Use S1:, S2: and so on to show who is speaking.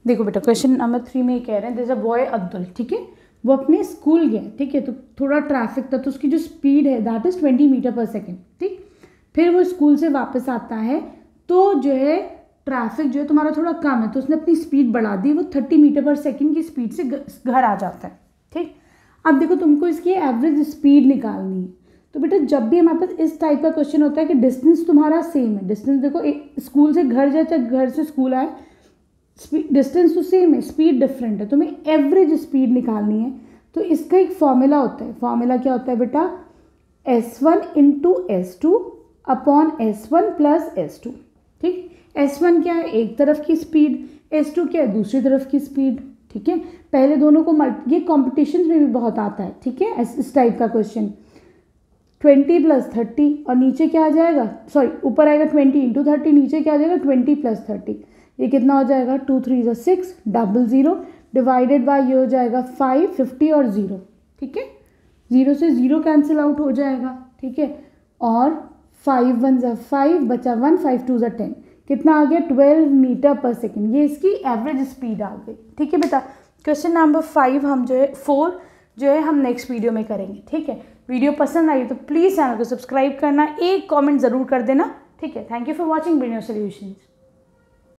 S1: देखो बेटा question number 3 में ये कह रहे हैं there is a boy Abdul, ठीक है, वो अपने स्कूल गया, ठीक है, तो थोड़ा ट्रैफिक था तो उसकी जो स्पीड है that is 20 metre per second, ठीक। फिर वो स्कूल से वापस आता है तो जो है ट्रैफिक जो है तुम्हारा थोड़ा कम है तो उसने अपनी स्पीड बढ़ा दी, वो 30 मीटर पर सेकेंड की स्पीड से घर आ जाता है, ठीक। अब देखो तुमको इसकी एवरेज स्पीड निकालनी है, तो बेटा जब भी हमारे पास इस टाइप का क्वेश्चन होता है कि डिस्टेंस तुम्हारा सेम है, डिस्टेंस देखो स्कूल से घर जाए चाहे घर से स्कूल आए, डिस्टेंस तो सेम है, स्पीड डिफरेंट है, तुम्हें एवरेज स्पीड निकालनी है। तो इसका एक फॉर्मूला होता है, फॉर्मूला क्या होता है बेटा, S1 into S2 upon S1 plus S2, ठीक। S1 क्या है, एक तरफ की स्पीड, S2 क्या है, दूसरी तरफ की स्पीड, ठीक है। पहले दोनों को ये कॉम्पिटिशन में भी बहुत आता है, ठीक है, इस टाइप का क्वेश्चन। 20 प्लस 30 और नीचे क्या आ जाएगा, सॉरी ऊपर आएगा 20 इंटू 30, नीचे क्या आ जाएगा 20 प्लस 30, ये कितना हो जाएगा 2 3 6 00 डिवाइडेड बाय ये हो जाएगा 5 50 और 0, ठीक है, 0 से 0 कैंसिल आउट हो जाएगा, ठीक है, और 5 1 5 बचा 1 5 2 10, कितना आ गया 12 मीटर पर सेकेंड, ये इसकी एवरेज स्पीड आ गई, ठीक है बेटा। क्वेश्चन नंबर 5 हम जो है 4 जो है हम नेक्स्ट वीडियो में करेंगे, ठीक है। वीडियो पसंद आई तो प्लीज़ चैनल को सब्सक्राइब करना, एक कमेंट ज़रूर कर देना, ठीक है। Thank you for watching brainier solutions.